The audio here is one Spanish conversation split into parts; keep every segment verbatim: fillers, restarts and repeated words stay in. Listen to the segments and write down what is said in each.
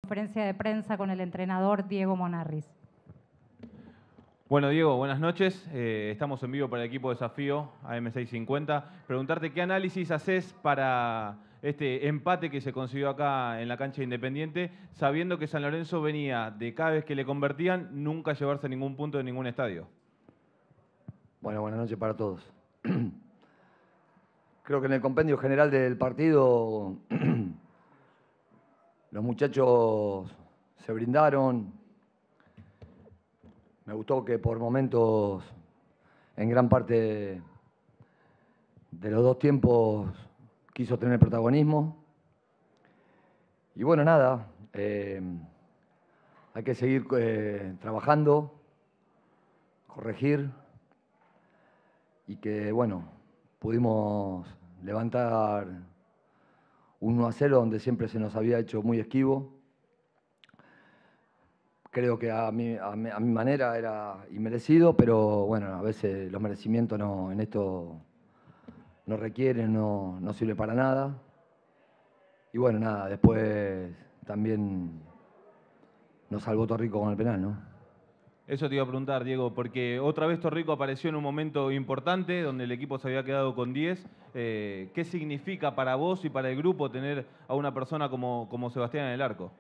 conferencia de prensa con el entrenador Diego Monarriz. Bueno, Diego, buenas noches. Eh, estamos en vivo para el equipo Desafío A M seiscientos cincuenta. Preguntarte qué análisis haces para este empate que se consiguió acá en la cancha de Independiente, sabiendo que San Lorenzo venía de cada vez que le convertían nunca llevarse ningún punto de ningún estadio. Bueno, buenas noches para todos. Creo que en el compendio general del partido los muchachos se brindaron. Me gustó que por momentos, en gran parte de los dos tiempos, quiso tener protagonismo. Y bueno, nada, eh, hay que seguir eh, trabajando, corregir, y que, bueno, pudimos levantar un uno a cero donde siempre se nos había hecho muy esquivo. Creo que a mi, a mi, a mi manera era inmerecido, pero bueno, a veces los merecimientos no, en esto no requieren, no, no sirve para nada. Y bueno, nada, después también nos salvó Torrico con el penal, ¿no? Eso te iba a preguntar, Diego, porque otra vez Torrico apareció en un momento importante donde el equipo se había quedado con diez. Eh, ¿Qué significa para vos y para el grupo tener a una persona como, como Sebastián en el arco?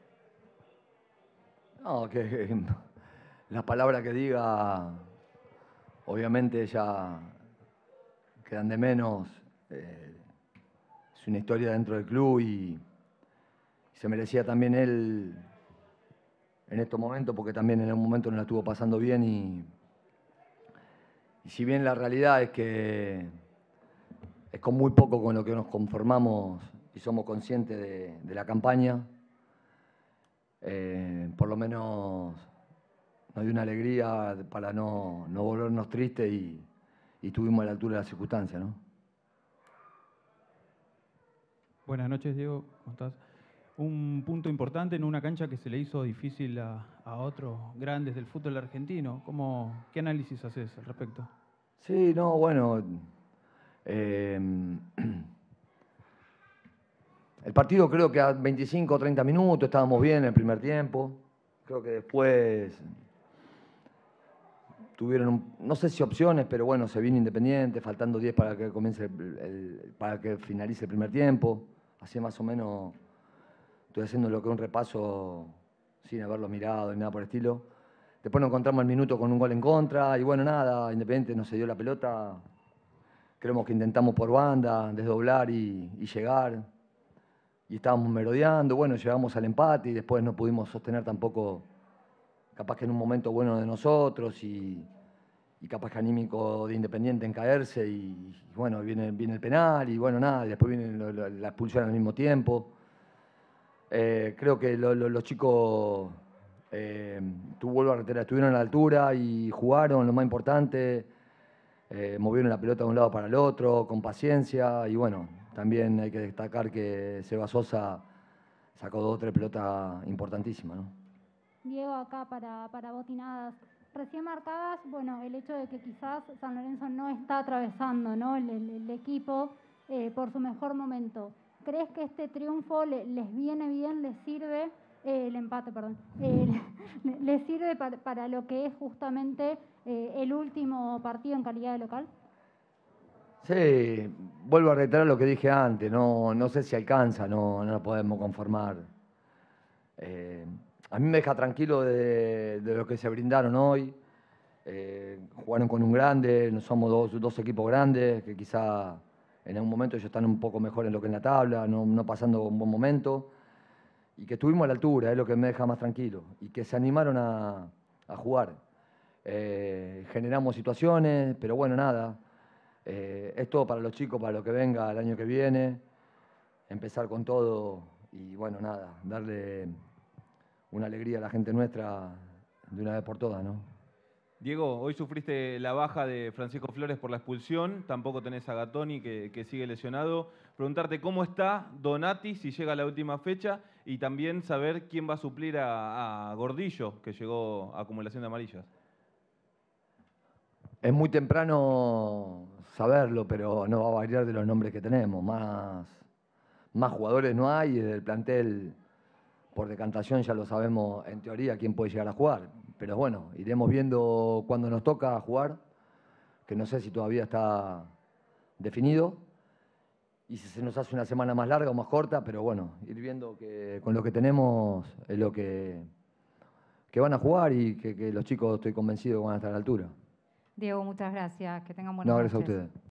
No, que las palabras que diga, obviamente ya quedan de menos. Eh, es una historia dentro del club y, y se merecía también él en estos momentos, porque también en un momento no la estuvo pasando bien. Y, y si bien la realidad es que es con muy poco con lo que nos conformamos y somos conscientes de, de la campaña, eh, por lo menos nos dio una alegría para no, no volvernos tristes y, y estuvimos a la altura de las circunstancias, ¿no? Buenas noches, Diego. ¿Cómo estás? Un punto importante en una cancha que se le hizo difícil a, a otros grandes del fútbol argentino. ¿Cómo, ¿Qué análisis haces al respecto? Sí, no, bueno. Eh, el partido creo que a veinticinco o treinta minutos estábamos bien en el primer tiempo. Creo que después tuvieron, un, no sé si opciones, pero bueno, se vino Independiente, faltando diez para que comience el, el, para que finalice el primer tiempo. Así más o menos estoy haciendo lo que es un repaso sin haberlo mirado ni nada por el estilo. Después nos encontramos el minuto con un gol en contra y bueno, nada, Independiente nos cedió la pelota. Creemos que intentamos por banda, desdoblar y, y llegar. Y estábamos merodeando, bueno, llegamos al empate y después no pudimos sostener tampoco, capaz que en un momento bueno de nosotros y, y capaz que anímico de Independiente en caerse y, y bueno, viene, viene el penal y bueno, nada, y después viene lo, lo, la expulsión al mismo tiempo. Eh, creo que lo, lo, los chicos, eh, tú vuelvo a reiterar, estuvieron a la altura y jugaron, lo más importante, eh, movieron la pelota de un lado para el otro, con paciencia y bueno, también hay que destacar que Seba Sosa sacó dos o tres pelotas importantísimas, ¿no? Diego, acá para, para Botinadas. Recién marcabas, bueno, el hecho de que quizás San Lorenzo no está atravesando, ¿no? el, el, el equipo eh, por su mejor momento. ¿Crees que este triunfo le, les viene bien, les sirve, eh, el empate, perdón, eh, les sirve para, para lo que es justamente eh, el último partido en calidad de local? Sí, vuelvo a reiterar lo que dije antes, no, no sé si alcanza, no, no nos podemos conformar. Eh, a mí me deja tranquilo de, de lo que se brindaron hoy. Eh, jugaron con un grande, no somos dos, dos equipos grandes, que quizá en algún momento ellos están un poco mejor en lo que en la tabla, no, no pasando un buen momento. Y que estuvimos a la altura, es lo que me deja más tranquilo. Y que se animaron a, a jugar. Eh, generamos situaciones, pero bueno, nada. Eh, es todo para los chicos, para lo que venga el año que viene, empezar con todo y bueno, nada, darle una alegría a la gente nuestra de una vez por todas, ¿no? Diego, hoy sufriste la baja de Francisco Flores por la expulsión, tampoco tenés a Gattoni que, que sigue lesionado. Preguntarte cómo está Donati si llega a la última fecha y también saber quién va a suplir a, a Gordillo, que llegó a acumulación de amarillas. Es muy temprano saberlo, pero no va a variar de los nombres que tenemos. Más, más jugadores no hay, y del plantel por decantación ya lo sabemos en teoría quién puede llegar a jugar. Pero bueno, iremos viendo cuando nos toca jugar, que no sé si todavía está definido. Y si se nos hace una semana más larga o más corta, pero bueno, ir viendo que con lo que tenemos es lo que, que van a jugar y que, que los chicos estoy convencido que van a estar a la altura. Diego, muchas gracias. Que tengan buenas No, gracias a noches. ustedes.